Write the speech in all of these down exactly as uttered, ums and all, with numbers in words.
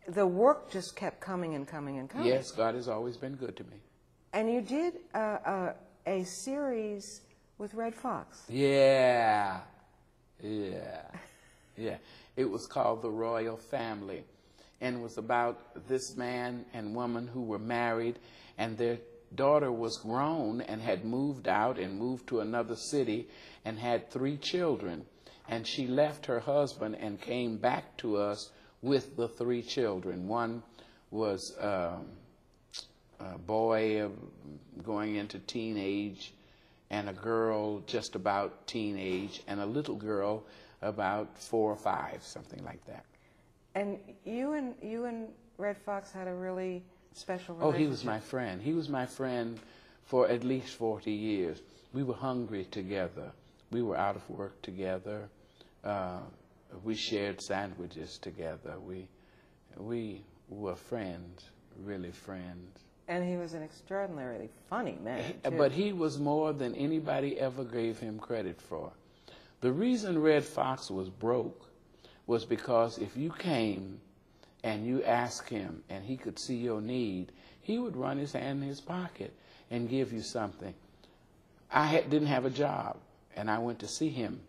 the work just kept coming and coming and coming. Yes, God has always been good to me. And you did uh, uh, a series with Redd Foxx. Yeah, yeah, yeah. It was called The Royal Family, and it was about this man and woman who were married, and their daughter was grown and had moved out and moved to another city and had three children. And she left her husband and came back to us with the three children. One was um, a boy uh, going into teenage, and a girl just about teenage, and a little girl about four or five, something like that. And you and you and Redd Foxx had a really special Oh, relationship. he was my friend. He was my friend for at least forty years. We were hungry together. We were out of work together. Uh, we shared sandwiches together. We, we were friends, really friends. And he was an extraordinarily funny man, too. But he was more than anybody ever gave him credit for. The reason Redd Foxx was broke was because if you came and you asked him and he could see your need, he would run his hand in his pocket and give you something. I had, didn't have a job, and I went to see him.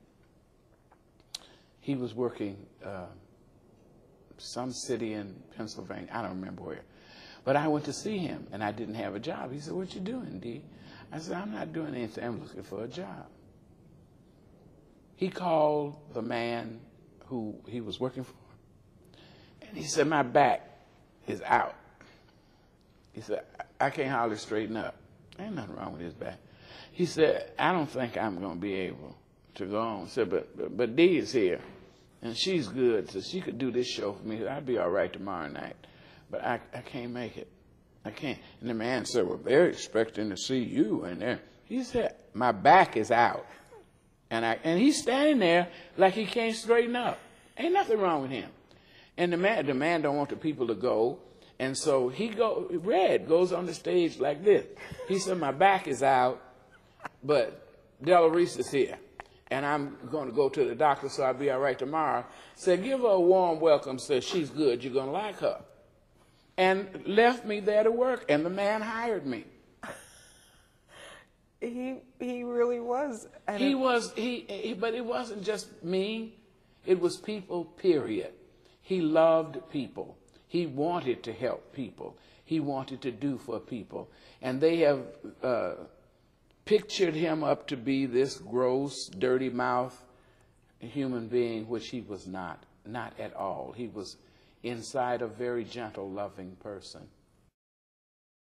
He was working uh, some city in Pennsylvania. I don't remember where. But I went to see him, and I didn't have a job. He said, "What you doing, D?" I said, "I'm not doing anything. I'm looking for a job." He called the man who he was working for, and he said, "My back is out." He said, "I can't hardly straighten up." Ain't nothing wrong with his back. He said, "I don't think I'm going to be able to go on." He said, but, but, but Dee is here, and she's good, so she could do this show for me. I'd be all right tomorrow night. But I, I can't make it. I can't. And the man said, "Well, they're expecting to see you." And there. He said, "My back is out." And I and he's standing there like he can't straighten up. Ain't nothing wrong with him. And the man, the man don't want the people to go. And so he go, Red goes on the stage like this. He said, "My back is out, but Della Reese is here. And I'm going to go to the doctor, so I'll be all right tomorrow." Said, "Give her a warm welcome. Said, she's good. You're going to like her." And left me there to work, and the man hired me. He he really was. He was, he, he, but it wasn't just me. It was people, period. He loved people. He wanted to help people. He wanted to do for people. And they have uh, pictured him up to be this gross, dirty mouth human being, which he was not, not at all. He was inside a very gentle, loving person.